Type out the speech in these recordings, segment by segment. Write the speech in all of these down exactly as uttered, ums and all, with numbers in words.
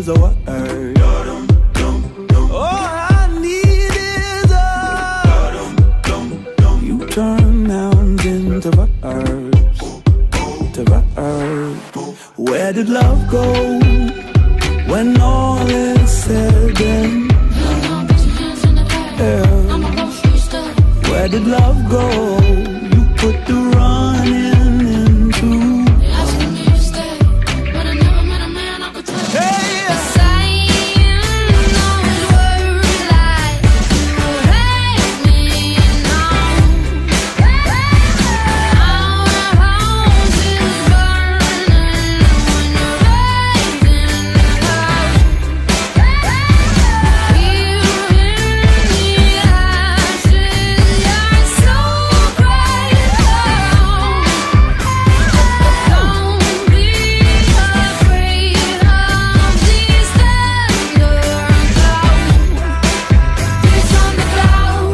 a word. All I need is a. You turn nouns into verbs, to verbs. Where did love go when all is said and done? Yeah. Where did love go? You put the running into. Asking me to stay, but I never met a man I could trust. Hey! Saying those words like you hate me now. Our house is burning when you're raising hell. Here in the ashes, you're so bright. Don't be afraid of these thunder clouds. This on the cloud.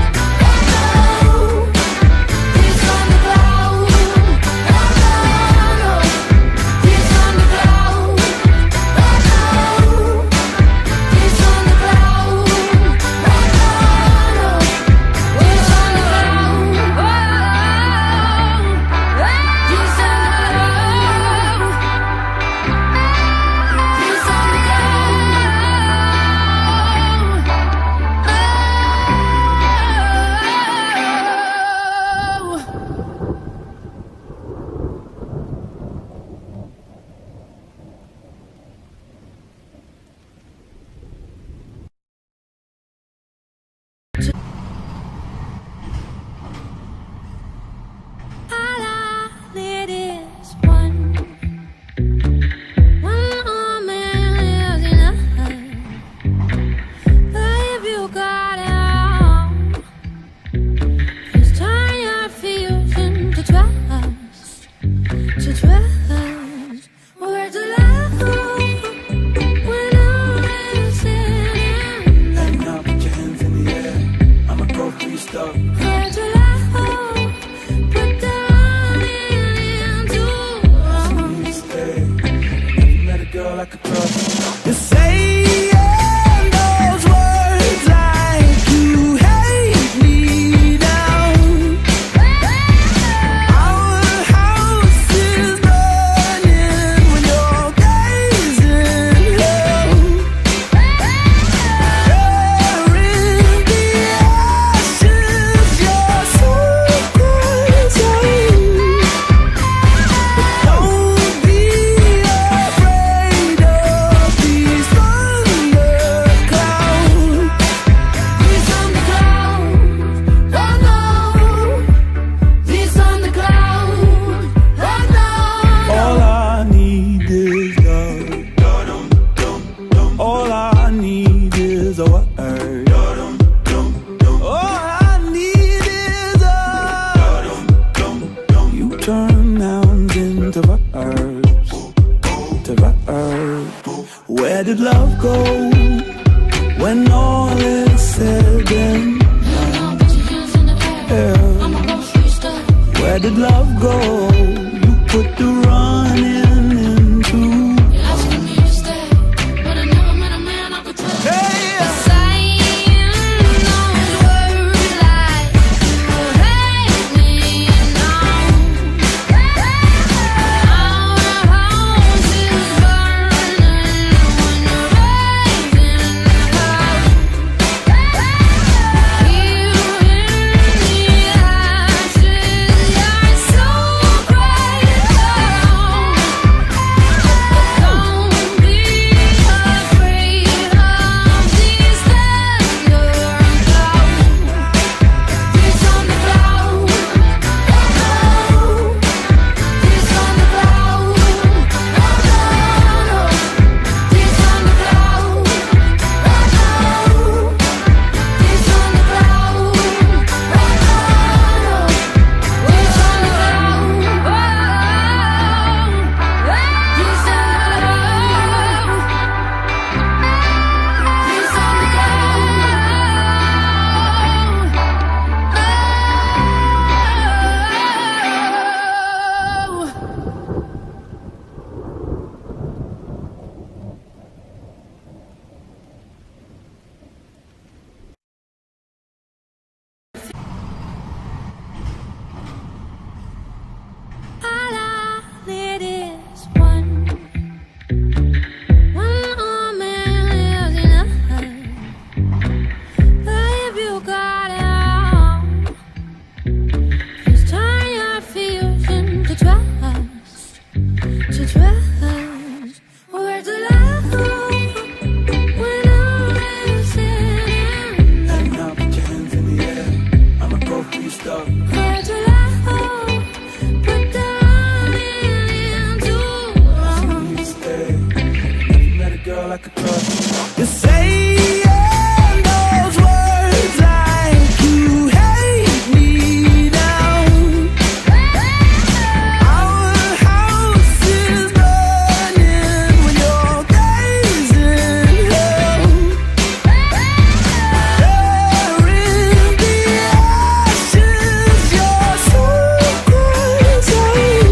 This on the cloud. This on the cloud. This on the cloud. This on the all I need is one. One more man is enough. But if you got it all, just turn your fears into trust, to trust. Where's the love when all is said and Hey, done? now put your hands in the air. I'ma go free stuff. Where's the love? Put the running into. You stay. Never met a girl I could trust. You're saying those words like you hate me down. Our house is burning when you're gazing hell. There in the ashes, you're so crazy. Don't be afraid of these thunder clouds. These on the clouds, oh no. These on the clouds, oh no. All I need is love. All I need is a word. All I need is a. You turn nouns into verbs, to verbs. Where did love go when all is said and done? Put your hands in the air. Yeah. I'ma go free stuff. Where did love go? You put the running into. Asking me to stay, but I never met a man I could trust. Hey! Saying those words like you hate me now. Our house is burning when you're raising hell. Here in the ashes, you're so bright. like a crush. You're saying those words like you hate me now. Our house is burning when your days in hell. There in the ashes, your soul cries out.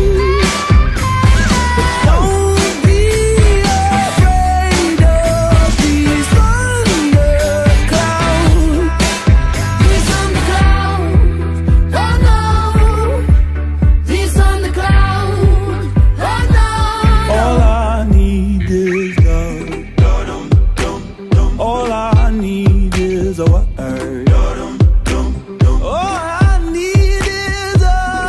Don't be afraid of these thunderclouds. These thunderclouds, oh no. These thunderclouds, oh no. All I need is love. All I need is a word. All I need is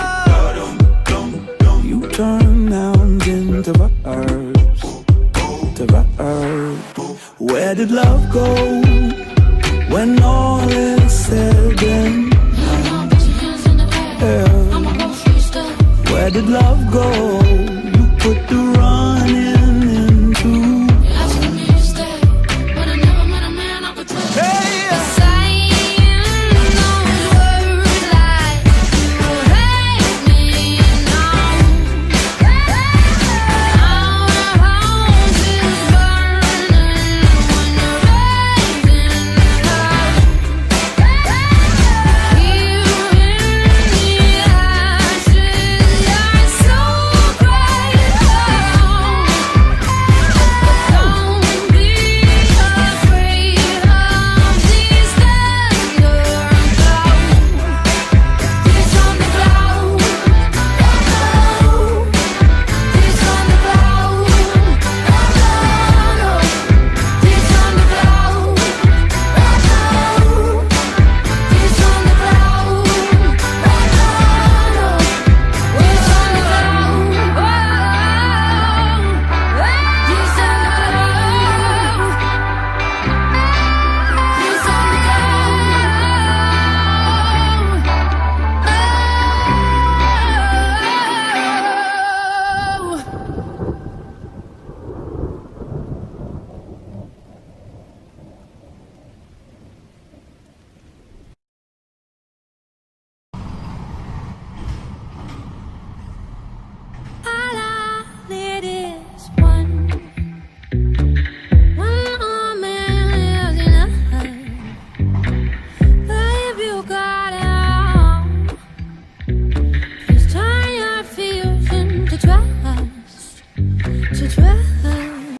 a. You turn nouns into verbs, to verbs. Where did love go when all is said and Now put your hands in the air. done? I'ma hold you still. Where did love go?